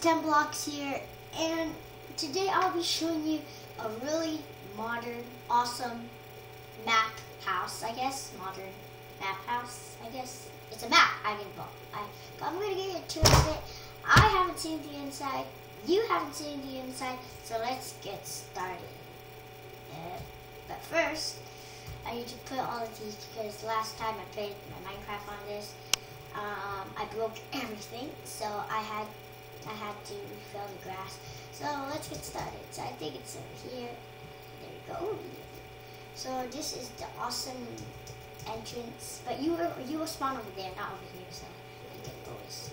10 blocks here, and today I'll be showing you a really modern, awesome map house, I guess. Modern map house, I guess. It's a map, but I'm going to get into it. I haven't seen the inside. You haven't seen the inside, so let's get started. But first, I need to put all of these because last time I played my Minecraft on this, I broke everything, so I had to refill the grass. So let's get started. So I think it's over here. There we go. So this is the awesome entrance, but you will spawn over there, not over here. So you can always.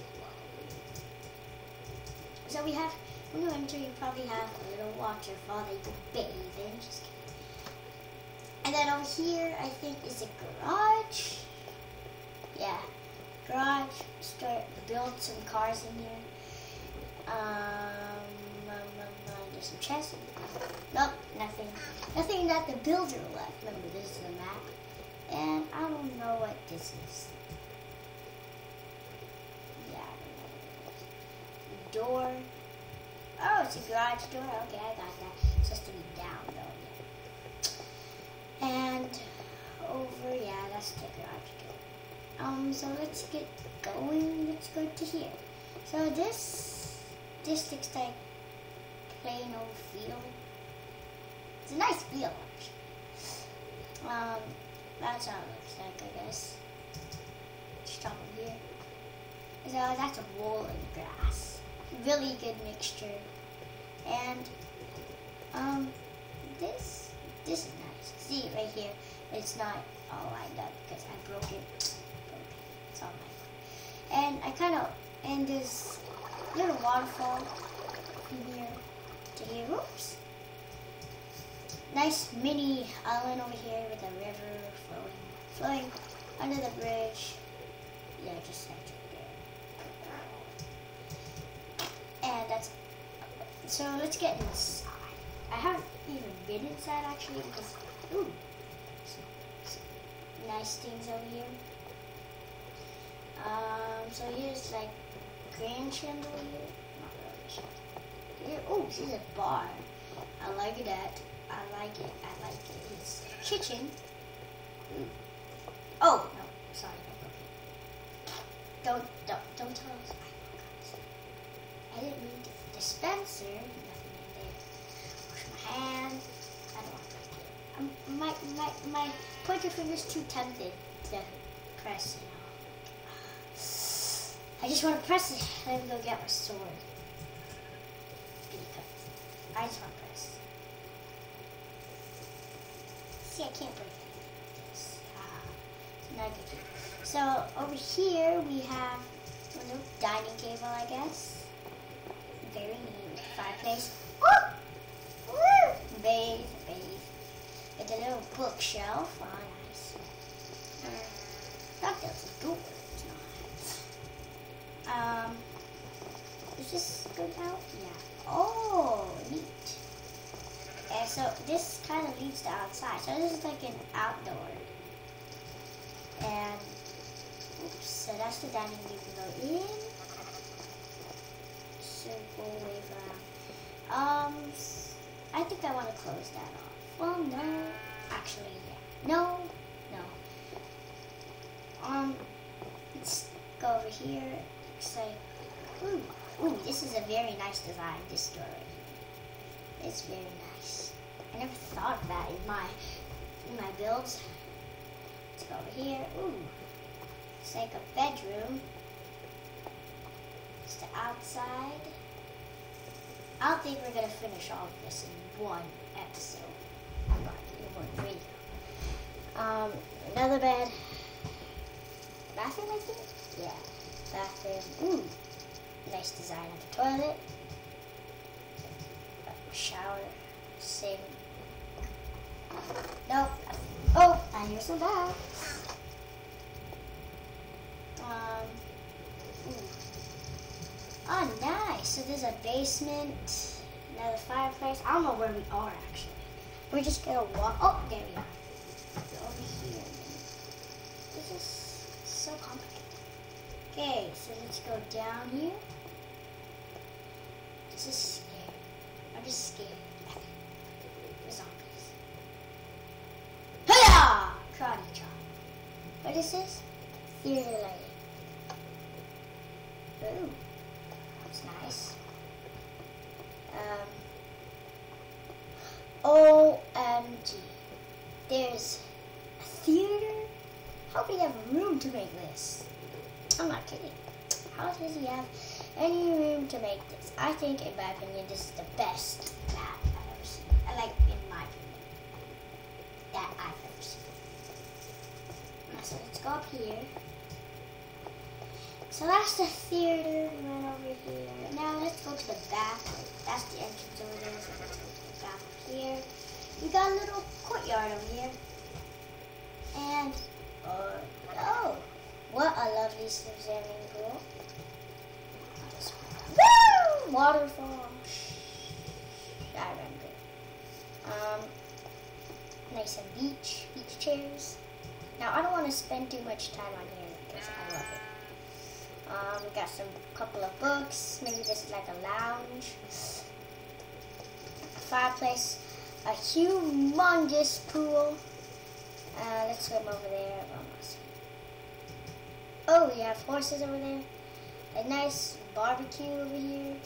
So we have, when you enter, you probably have a little waterfall that you can bathe in. Just kidding. And then over here, I think is a garage. Yeah, garage. Start build some cars in here. There's some chests. Nope, nothing. Nothing that the builder left. Remember, this is the map. And I don't know what this is. Yeah, I don't know what it is. Door. Oh, it's a garage door. Okay, I got that. It's just to be down, though. Yeah. And over, yeah, that's the garage door. So let's get going. Let's go to here. So this looks like plain old field. It's a nice field, actually. That's how it looks like, I guess. Just over here. So that's a wall in grass. Really good mixture. And this is nice. See right here, it's not all lined up because I broke it. It's all my fault. And there's a little waterfall from here to here. Oops. Nice mini island over here with a river flowing under the bridge. Yeah, just right there. And that's, so let's get inside. I haven't even been inside actually because, ooh, some nice things over here. So here's like grand chandelier. Not really chandelier. Here, oh, this is a bar. I like that. I like it. It's kitchen. Ooh. Oh no, sorry, I broke it. Don't tell us. I didn't mean to. Dispenser. Nothing in there. Wash my hands. I don't want to break it. My pointer finger's too tempted to press. I just want to press it. Let me go get my sword. I just want to press. See, I can't break this. It's not good. So over here we have a little dining table, I guess. Very neat. Fireplace. Oh! Woo! Bathe. With a little bookshelf. Oh, nice. I thought that was a door. It's not. Does this go out? Yeah. Oh, neat. And so this kind of leads to outside. So this is like an outdoor. And oops, so that's the dining room. You can go in. Circle, wave around. I think I want to close that off. Well, no. Actually, yeah. No. Let's go over here. Looks like, ooh, this is a very nice design, this door right here. It's very nice. I never thought of that in my builds. Let's go over here. Ooh, it's like a bedroom. It's the outside. I don't think we're gonna finish all of this in one episode. In one video. Another bed. Bathroom, I think? Yeah, bathroom. Ooh, nice design of the toilet. Shower, sink. Nope. Oh, I hear some bags. Oh, nice. So there's a basement, another fireplace. I don't know where we are actually. We're just gonna walk. Oh, there we are. Over here. This is so complicated. Okay, so let's go down here. This is scary. I'm just scared. The zombies. Hiya! Karate chop. What is this? Theater lighting. Ooh. That's nice. OMG. There's a theater? How could he have room to make this? I'm not kidding. How does he have any room to make this? I think, in my opinion, this is the best map I've ever seen. In my opinion, that I've ever seen. So let's go up here. So that's the theater. We went over here. Now let's go to the back. That's the entrance over there. So let's go to the back here. We got a little courtyard over here. And, oh, what a lovely swimming pool. Woo! Waterfall. I remember. Nice and beach chairs. Now, I don't want to spend too much time on here because I love it. We got some couple of books. Maybe this is like a lounge. A fireplace. A humongous pool. Let's swim over there. Oh, we have horses over there. A nice barbecue over here.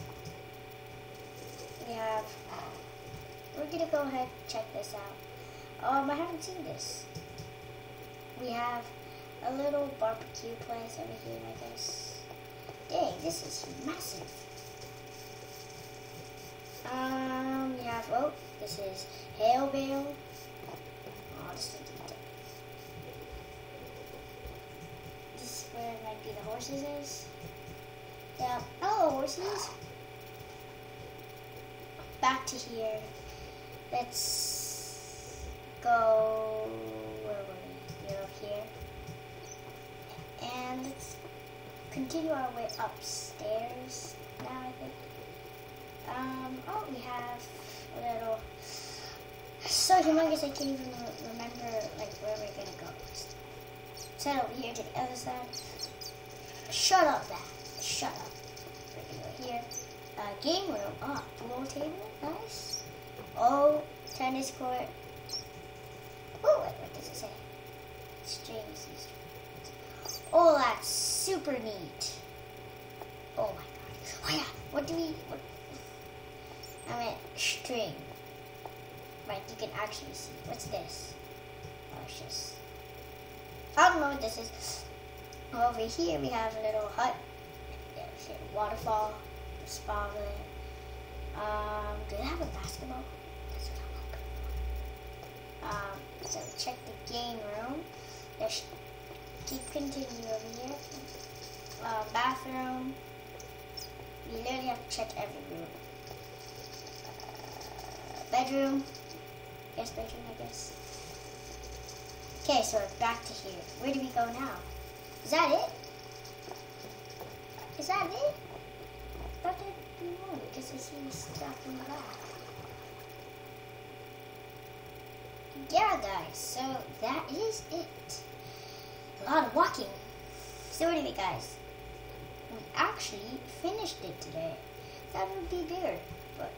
We have... we're gonna go ahead and check this out. I haven't seen this. We have a little barbecue place over here, I guess. Dang, this is massive. We have, this is Hail Bale. Oh, this is detail. This is where maybe the horses is. Yeah. Oh, horses. Back to here. Let's go. Where were we? We're up here. And let's continue our way upstairs now, I think. We have a little... So humongous, I can't even remember, where we're gonna go. Let's head over here to the other side. Shut up, Dad. Shut up. We're gonna go here. Game room. Pool table. Nice. Tennis court. What does it say? Strings. Oh, that's super neat. Oh my god. Oh yeah. I meant string. Right, you can actually see. What's this? Oh, it's just... I don't know what this is. Over here we have a little hut. There's a waterfall. A spa over there. Do they have a basketball? That's what I'm hoping for. So check the game room. There's... Keep continue over here. Bathroom. You literally have to check every room. Bedroom. Guest bedroom, I guess. Okay, so we're back to here. Where do we go now? Is that it? Is that it? I thought there'd be more because I see stuff in the back. Yeah, guys, so that is it. A lot of walking. So anyway, guys, we actually finished it today. Thought it would be bigger, but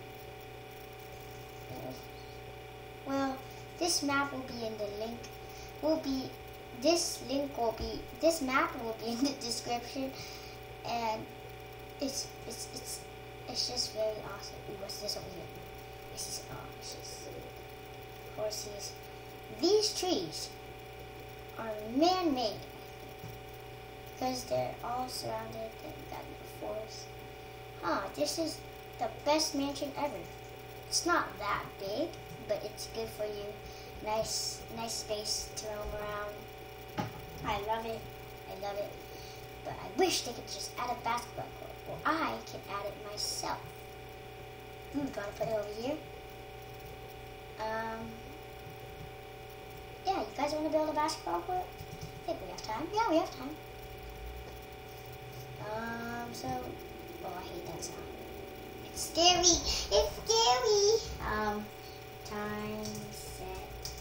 well, this map will be in the link. This map will be in the description, and it's just very awesome. Ooh, what's this over here? It's just horses. These trees are man-made because they're all surrounded and got the forest. This is the best mansion ever. It's not that big, but it's good for you. Nice space to roam around. I love it. But I wish they could just add a basketball court. Well, I can add it myself. Gotta put it over here. Yeah, you guys want to build a basketball court? I think we have time. Yeah, we have time. I hate that sound. It's scary. Time, set,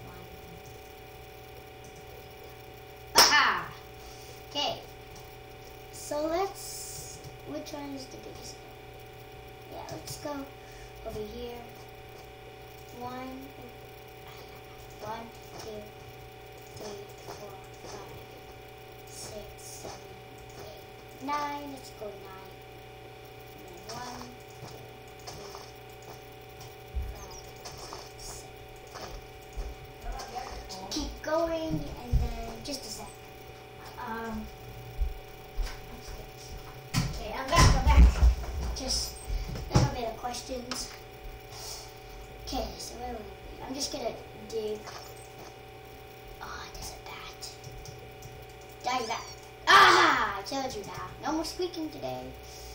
1. Aha! Okay. So which one is the biggest? Yeah, let's go over here. One, two, three, 4, 5, 6, 7, 8, 9. Let's go 9. And then 1, 2, 3, 5, 6, 7, 8. Keep going, and then just a sec. Okay, I'm back. Just a little bit of questions. Okay, so where will it be? I'm just gonna dig. Oh, there's a bat. Die, bat. Ah! I told you now. No more squeaking today.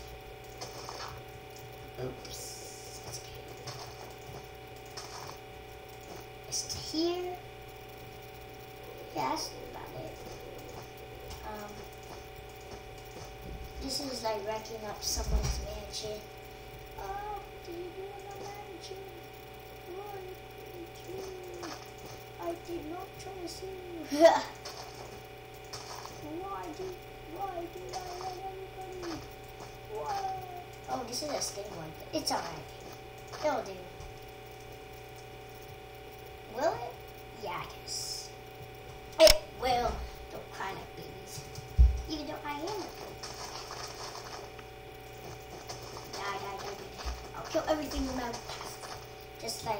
Oops. That's okay. It's to here. Yeah, that's about it. This is like wrecking up someone's mansion. Oh, what are you doing in my mansion? Why did you? I did not trust you. Why did I let everybody? Why? Oh, this is a sting one. It's alright. It'll do. Will it? Yeah, I guess. It will. Don't cry like babies. Even though I am a baby. Die. I'll kill everything in my path. Just like.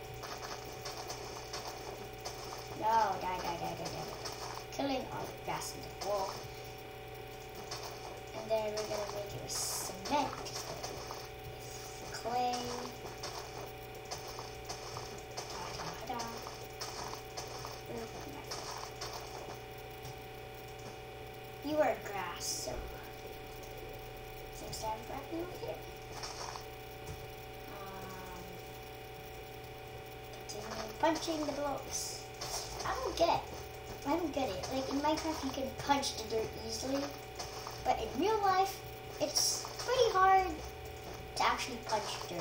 No, die. Killing all the grass in the wall. And then we're gonna make it with cement. With clay. Da. You are grass, so seems to have grabbing over here. Continue punching the blocks. I don't get it. Like in Minecraft you can punch the dirt easily, but in real life it's pretty hard to actually punch dirt.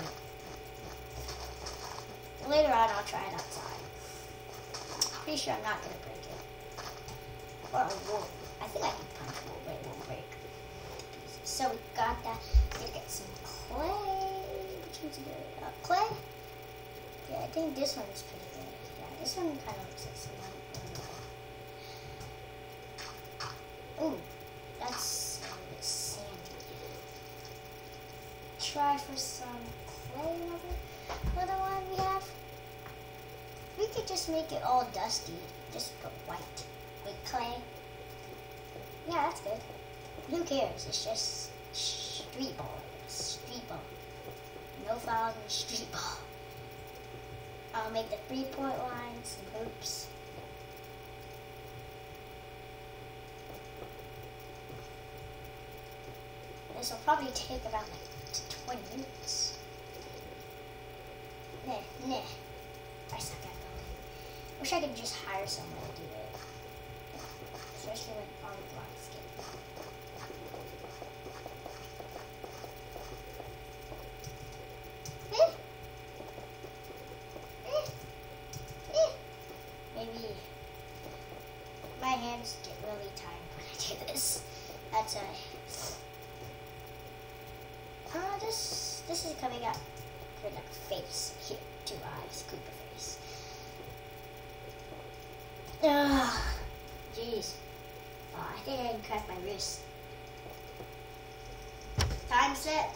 Later on I'll try it outside. Pretty sure I'm not gonna break it. Or a wool. I think I can punch wool, but it won't break. So we got that. We're gonna get some clay. Which one's good? Clay? Yeah, I think this one is pretty good. Yeah, this one kind of looks like cement. Ooh, that's a little bit sandy. Try for some clay, another one we have. We could just make it all dusty. Just put white with clay. Yeah, that's good. Who cares? It's just street ball. No fouls in street ball. I'll make the 3-point lines and hoops. This will probably take about like 20 minutes. Nah. I suck at building. Wish I could just hire someone to do it. Especially when all the blocks get. Maybe my hands get really tired when I do this. That's this is coming out for like face here, 2 eyes, Cooper face. Jeez. Oh, I think I can cut my wrist. Time set.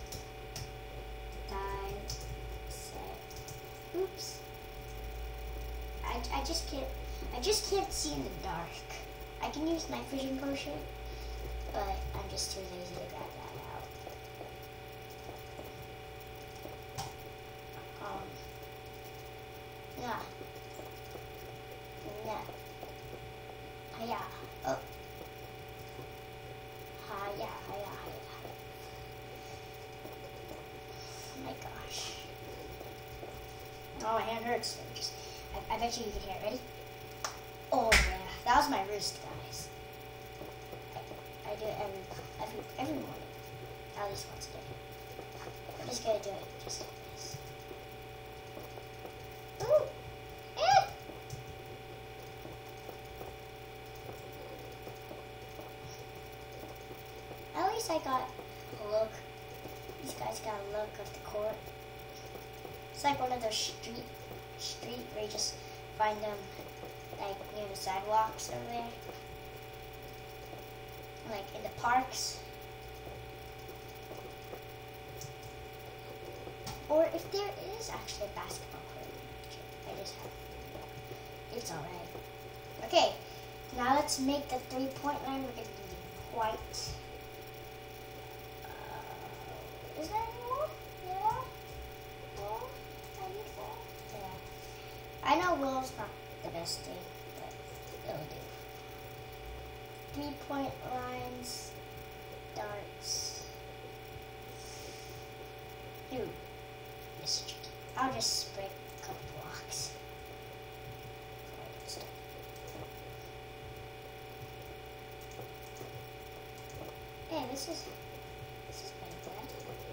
Oops. I just can't see in the dark. I can use night vision potion, but I'm just too lazy to grab that out. Nah. Hiya. Oh. Hiya. Oh my gosh. Oh, my hand hurts. I bet you can hear it. Ready? Oh yeah, that was my wrist, guys. I do it every morning, at least once a day. I'm just gonna do it just like this. Ooh, At least I got a look. These guys got a look of the court. It's like one of those street where you just find them like near the sidewalks over there. Like in the parks. Or if there is actually a basketball court. I just have. It's alright. Okay, now let's make the 3-point line. We're going to do white. Is there any more? Yeah? 4? I need 4. Yeah. I know wool's not the best thing, but it'll do. 3-point lines, darts. Dude, this is tricky. I'll just spray a couple blocks. Hey, this is pretty good.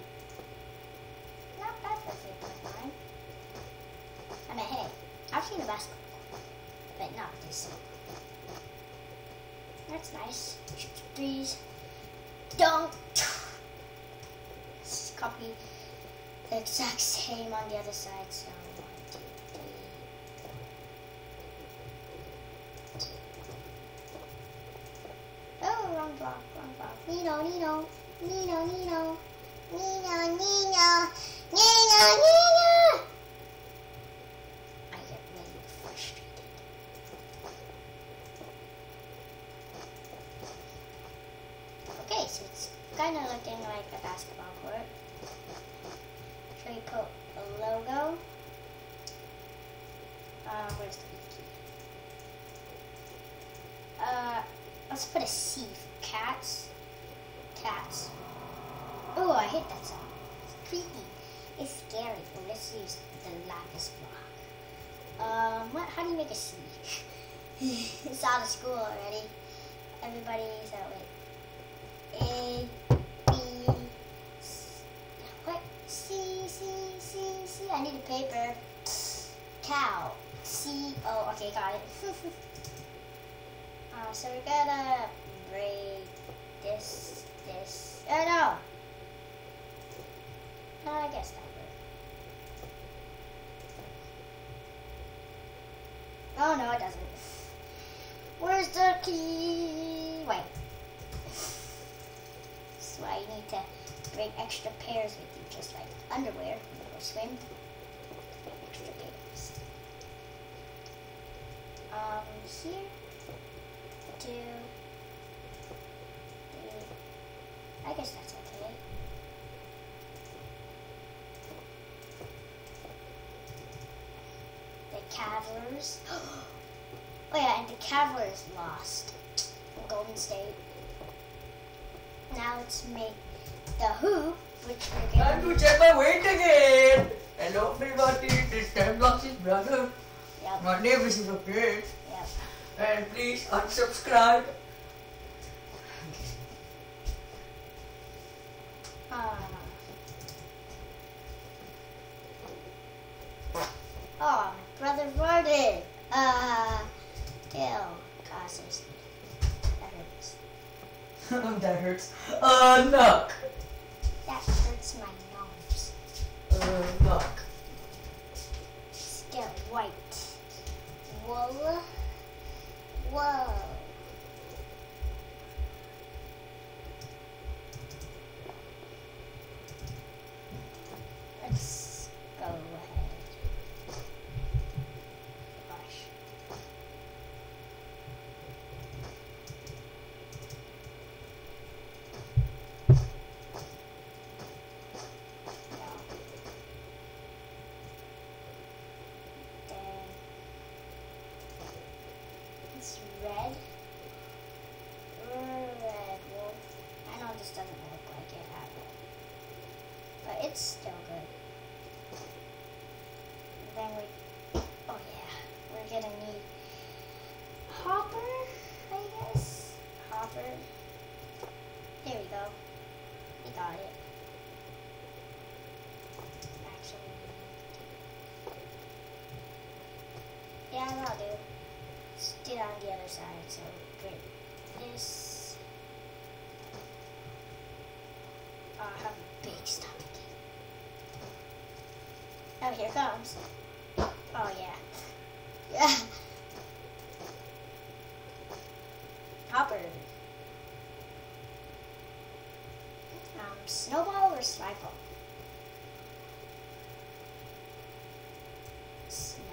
Not bad for 3-point line. I mean, hey, I've seen a basketball, but not this. That's nice. Shoot threes. Dunk. Let's copy the exact same on the other side. So 1, 2, 3. Oh, wrong block, wrong block. Nino, Nino, Nino, Nino, Nino, Nino, Nino, Nino. I get really frustrated. Okay, so it's kind of looking like a basketball court. Should we put a logo? Where's the key? Let's put a C for cats. Cats. Oh, I hate that sound. It's creepy. It's scary. Well, let's use the lapis block. How do you make a C? It's out of school already. Everybody's out. Wait. A, B, C. What? C, C, C, C. I need a paper. Cow. C, O. Okay, got it. So we gotta break this. Oh no! I guess that worked. Oh no, it doesn't. Where's the key? Wait. That's why you need to bring extra pairs with you, just like underwear when you go swim. Bring extra pairs. Here. 2, 3. I guess that's okay. The Cavaliers. Oh yeah, and the Cavaliers lost. Golden State. Now let's make the hoop, which we're Time gonna to check my weight again. Hello everybody, this is Time Blocks' brother. Yep. My name is Rakesh. Yep. And please unsubscribe. Oh, my brother farted. Ew. God, seriously. That hurts. That hurts. Knock. That hurts my nose. Knock. Let's get white. Wool. Whoa. Let's go ahead. Gosh. It's red. Red. Well, I know this doesn't look like it at all, but it's still good. And then oh yeah, we're gonna need Hopper, I guess. Hopper. Here we go. We got it. Actually, yeah, that'll do. Let's do it on the other side. So great. This. I have a big stop. Oh, here it comes. Oh, yeah. Yeah. Hopper. Snowball or Slyball? Snow.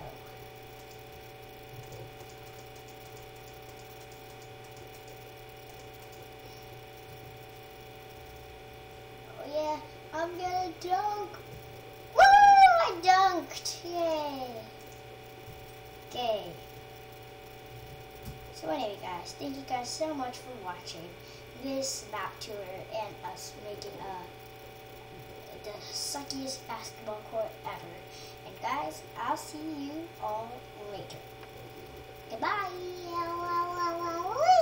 Oh yeah, I'm gonna dunk. Woo! I dunked! Yay! Okay. So anyway, guys, thank you guys so much for watching this map tour and us making the suckiest basketball court ever. And guys, I'll see you all later. Goodbye!